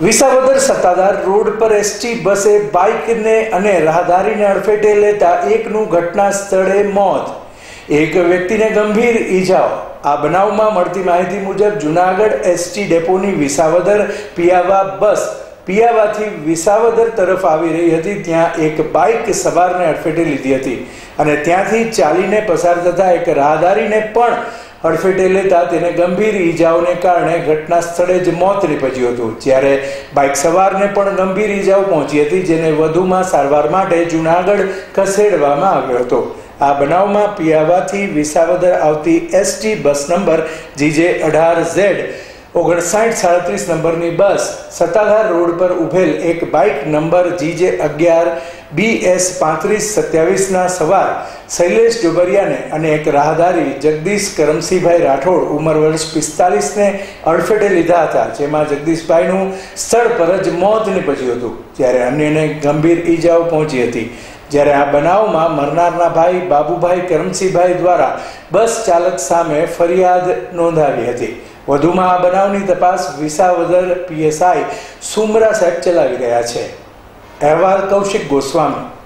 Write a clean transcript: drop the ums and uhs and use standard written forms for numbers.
Visavadar Satadhar road પર ST બસે બાઇકને અને રાહદારીને અડફેટે લેતા એકનું ઘટના સ્થળે મોત, એક વ્યક્તિને ગંભીર ઈજાઓ। આ બનાવમાં મળતી માહિતી મુજબ જૂનાગઢ એસટી ડેપોની વિસાવદર પિયાવા બસ પિયાવાથી વિસાવદર તરફ આવી રહી હતી। ત્યાં એક બાઇક સવારને અડફેટે લીધી હતી અને ત્યાંથી ચાલીને પસાર થતા એક રાહદારીને પણ અડફેટે લેતા તેને ગંભીર ઈજાઓને કારણે ઘટના સ્થળે જ મોત નીપજ્યું હતું, જ્યારે બાઇક સવારને પણ ગંભીર ઈજાઓ પહોંચી હતી, જેને વધુમાં સારવાર માટે જૂનાગઢ ખસેડવામાં આવ્યો હતો। આ બનાવમાં પિયાવાથી વિસાવદર આવતી એસટી બસ નંબર GJ18Z 5937 નંબરની બસ સત્તાધાર રોડ પર ઉભેલ એક બાઇક નંબર GJ11BS 3527ના સવાર શૈલેષ ડોબરિયાને અને એક રાહદારી જગદીશ કરમસિંહભાઈ રાઠોડ ઉંમર વર્ષ 45ને અડફેટે લીધા હતા, જેમાં જગદીશભાઈનું સ્થળ પર જ મોત નીપજ્યું હતું, જ્યારે અન્યને ગંભીર ઈજાઓ પહોંચી હતી। જ્યારે આ બનાવમાં મરનારના ભાઈ બાબુભાઈ કરમસિંહભાઈ દ્વારા બસ ચાલક સામે ફરિયાદ નોંધાવી હતી। વધુમાં આ બનાવની તપાસ વિસાવદર PSI સુમરા સાહેબ ચલાવી રહ્યા છે। અહેવાલ કૌશિક ગોસ્વામી।